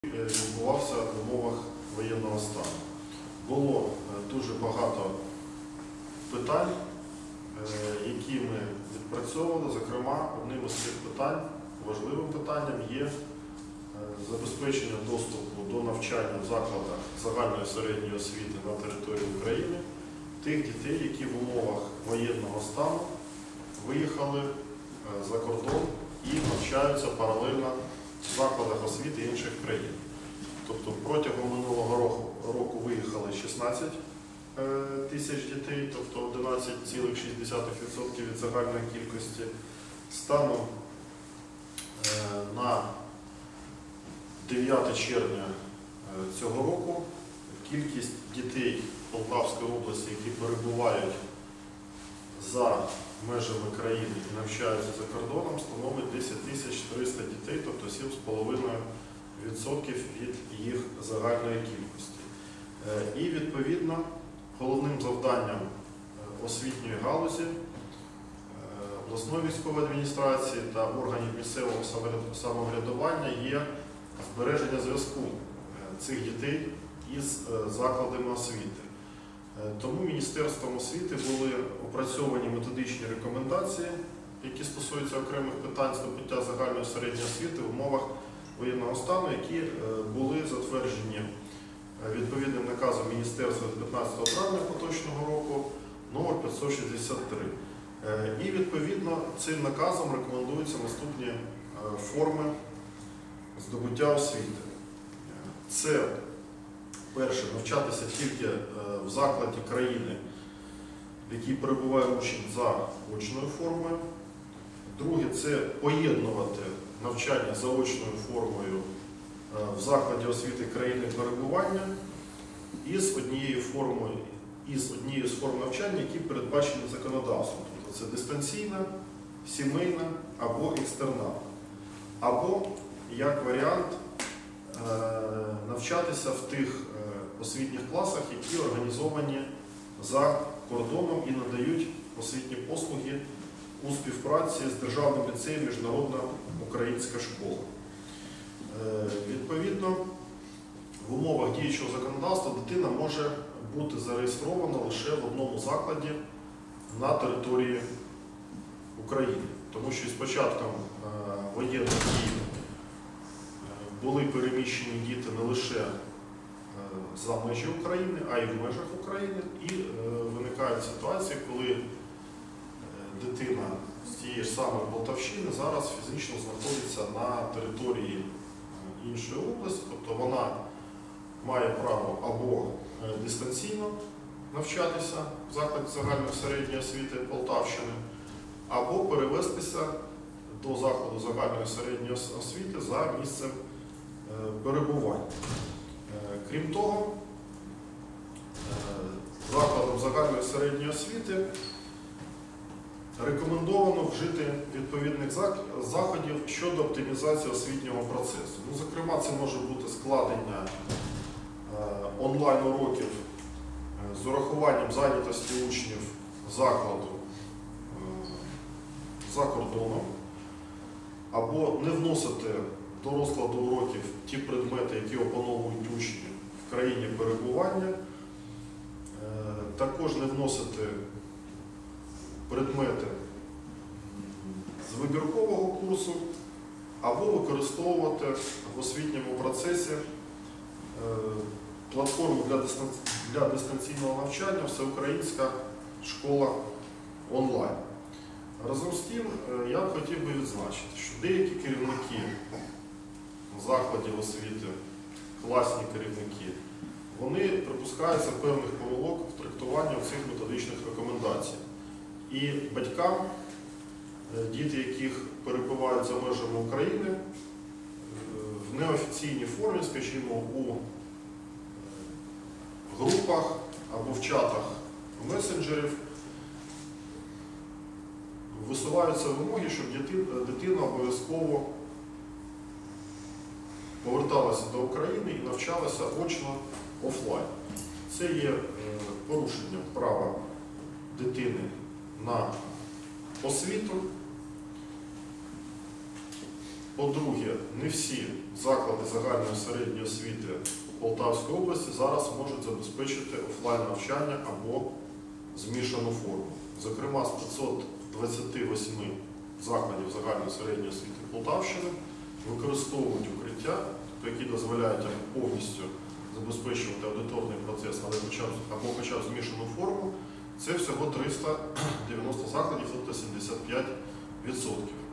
Відбувався в умовах воєнного стану. Було дуже багато питань, які ми відпрацьовували. Зокрема, одним із цих питань, важливим питанням є забезпечення доступу до навчання в закладах загальної середньої освіти на території України тих дітей, які в умовах воєнного стану виїхали за кордон і навчаються паралельно в закладах освіти інших країн. Тобто протягом минулого року виїхали 16 тисяч дітей, тобто 11,6% від загальної кількості. Станом на 9 червня цього року кількість дітей Полтавської області, які перебувають за межами країни і навчаються за кордоном, становить 10 300 дітей, тобто 7,5% від їх загальної кількості. І, відповідно, головним завданням освітньої галузі, обласної військової адміністрації та органів місцевого самоврядування є збереження зв'язку цих дітей із закладами освіти. Тому Міністерством освіти були опрацьовані методичні рекомендації, які стосуються окремих питань здобуття загальної середньої освіти в умовах воєнного стану, які були затверджені відповідним наказом Міністерства від 15 травня поточного року номер 563. І відповідно цим наказом рекомендуються наступні форми здобуття освіти. Це перше, навчатися тільки в закладі країни, в якій перебуває учень за очною формою. Друге, це поєднувати навчання за очною формою в закладі освіти країни перебування із однією з форм навчання, які передбачені законодавством. Тобто це дистанційна, сімейна або екстернатна. Або, як варіант, навчатися в тих освітніх класах, які організовані за кордоном і надають освітні послуги у співпраці з Державним ліцеєм Міжнародна українська школа. Відповідно, в умовах діючого законодавства дитина може бути зареєстрована лише в одному закладі на території України. Тому що з початком воєнних дій були переміщені діти не лише за межі України, а й в межах України. І виникають ситуації, коли дитина з тієї ж самої Полтавщини зараз фізично знаходиться на території іншої області, тобто вона має право або дистанційно навчатися в закладі загальної середньої освіти Полтавщини, або перевестися до закладу загальної середньої освіти за місцем перебування. Крім того, закладом загальної середньої освіти рекомендовано вжити відповідних заходів щодо оптимізації освітнього процесу. Зокрема, це може бути складення онлайн-уроків з урахуванням зайнятості учнів закладу за кордоном, або не вносити до розкладу уроків ті предмети, які опановують учні в країні перебування, також не вносити предмети з вибіркового курсу, або використовувати в освітньому процесі платформу для дистанційного навчання «Всеукраїнська школа онлайн». Разом з тим, я б хотів би відзначити, що деякі керівники закладів освіти, класні керівники, вони припускаються певних помилок в трактуванні цих методичних рекомендацій. І батькам, діти яких перебувають за межами України, в неофіційній формі, скажімо, у групах або в чатах месенджерів, висуваються вимоги, щоб дитина обов'язково поверталася до України і навчалася очно офлайн. Це є порушенням права дитини на освіту. По-друге, не всі заклади загальної середньої освіти Полтавської області зараз можуть забезпечити офлайн навчання або змішану форму. Зокрема, з 528 закладів загальної середньої освіти Полтавщини використовують укриття, які дозволяють повністю забезпечувати аудиторний процес або хоча б змішану форму. Це всього 390 закладів, тобто 75%.